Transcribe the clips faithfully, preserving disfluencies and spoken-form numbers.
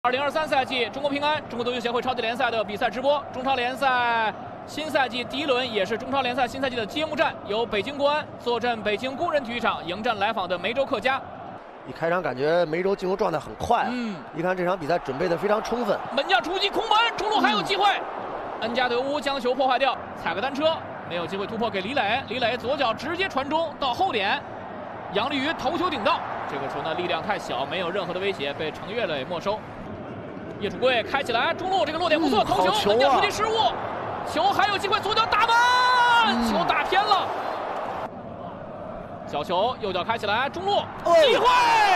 二零二三赛季，中国平安中国足球协会超级联赛的比赛直播，中超联赛新赛季第一轮也是中超联赛新赛季的揭幕战，由北京国安坐镇北京工人体育场迎战来访的梅州客家。 一开场感觉梅州进攻状态很快，嗯，一看这场比赛准备的非常充分。 门将出击空门，中路还有机会，嗯、恩加德乌将球破坏掉，踩个单车，没有机会突破给李磊，李磊左脚直接传中到后点，杨立瑜头球顶到，这个球呢力量太小，没有任何的威胁，被程岳磊没收。 叶楚贵开起来，中路这个落点不错，头球，门将出击失误，球还有机会，左脚打门，嗯、球打偏了。小球右脚开起来，中路机会。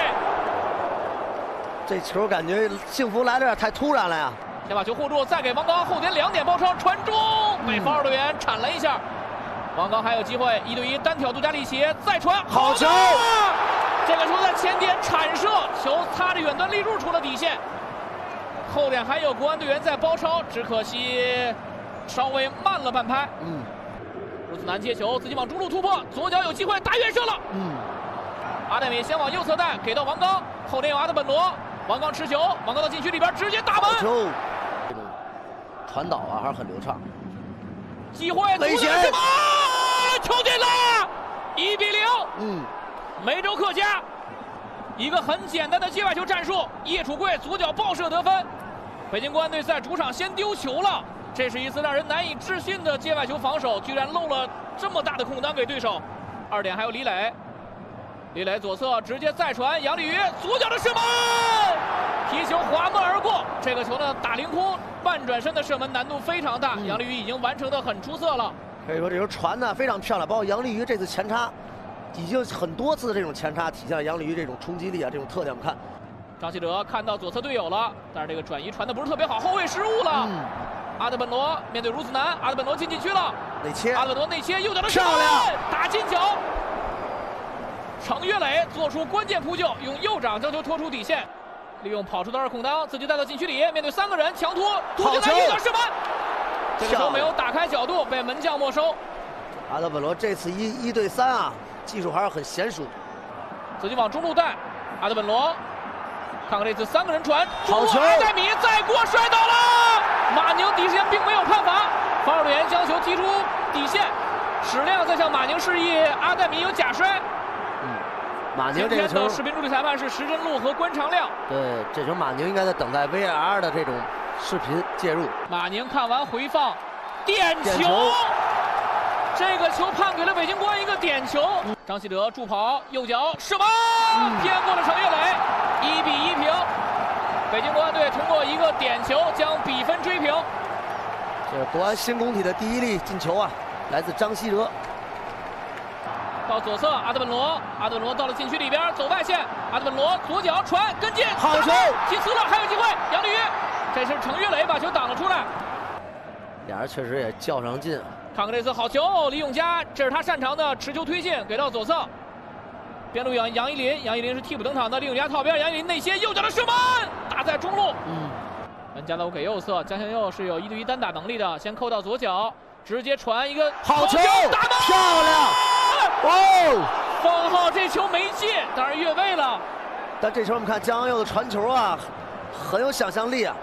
这球感觉幸福来的有点太突然了呀！ 先把球护住，再给王刚后点两点包抄传中，被防守队员铲了一下。王刚还有机会，一对一单挑杜加利奇，再传， 好球！ 这个球在前点铲射，球擦着远端立柱出了底线。 后点还有国安队员在包抄，只可惜稍微慢了半拍。嗯，如此难接球，自己往中路突破，左脚有机会打远射了。嗯，阿德米先往右侧带，给到王刚，后点有阿德本罗，王刚持球，王刚到禁区里边直接打门。 球，这种传导啊还是很流畅。 机会， 危险！ 球进了，一比零。嗯，梅州客家。 一个很简单的界外球战术，叶楚贵左脚爆射得分。北京国安队在主场先丢球了，这是一次让人难以置信的界外球防守，居然漏了这么大的空当给对手。二点还有李磊，李磊左侧直接再传，杨立瑜左脚的射门，皮球滑门而过。这个球呢打凌空，半转身的射门难度非常大，嗯、杨立瑜已经完成的很出色了。 可以说这球传的非常漂亮，包括杨立瑜这次前插。 已经很多次这种前插体现了杨立瑜这种冲击力啊，这种特点。我们看， 张稀哲看到左侧队友了，但是这个转移传的不是特别好，后卫失误了。嗯、阿德本罗面对如此难，阿德本罗进禁区了， 内切， 阿德本罗内切，右脚的射漂亮， 打进球。程岳磊做出关键扑救，用右掌将球拖出底线，利用跑出的二空当，自己带到禁区里，面对三个人强突，突进来右脚射门，这个球没有打开角度，被门将没收。 阿德本罗这次一一对三啊。 技术还是很娴熟， 自己往中路带，阿德本罗，看看这次三个人传， 好球！ 阿戴米再过摔倒了，马宁第一时间并没有判罚，防守队员将球踢出底线，史亮在向马宁示意阿戴米有假摔。 嗯，马宁这个球， 视频助理裁判是石真路和关长亮。 对，这球马宁应该在等待 V R 的这种视频介入。 马宁看完回放，点球。 这个球判给了北京国安一个点球，嗯、张稀哲助跑，右脚射门，嗯、偏过了程岳磊，一比一平。北京国安队通过一个点球将比分追平。 这是国安新工体的第一粒进球啊，来自张稀哲。 到左侧，阿德本罗，阿德本罗到了禁区里边，走外线，阿德本罗左脚传跟进， 好球， 踢呲了，还有机会，杨立瑜，这是程岳磊把球挡了出来。 俩人确实也较上劲。 看看这次好球，李永嘉，这是他擅长的持球推进，给到左侧，边路杨杨依林，杨依林是替补登场的，李永嘉套边，杨依林内切，右脚的射门打在中路，嗯，恩加德乌给右侧，江向佑是有一对一单打能力的，先扣到左脚，直接传一个好球， 打门， 漂亮，哦， 方浩这球没进，当然越位了， 但这球我们看江向佑的传球啊，很有想象力啊。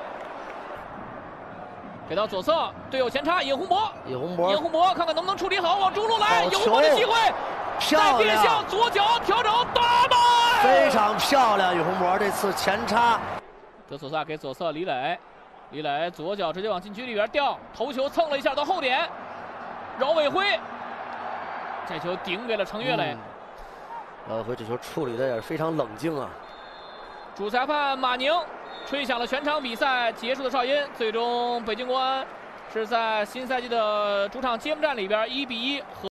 给到左侧，队友前插，尹洪博， 尹洪博， 尹洪博，看看能不能处理好，往中路来，尹洪博的机会， 漂亮，变向左脚调整打门， 非常漂亮，尹洪博这次前插， 德索萨给左侧李磊，李磊左脚直接往禁区里边吊，头球蹭了一下到后点，饶伟辉，这球顶给了程岳磊， 饶伟辉这球处理的也是非常冷静啊， 主裁判马宁。 吹响了全场比赛结束的哨音，最终北京国安是在新赛季的主场揭幕战里边一比一和。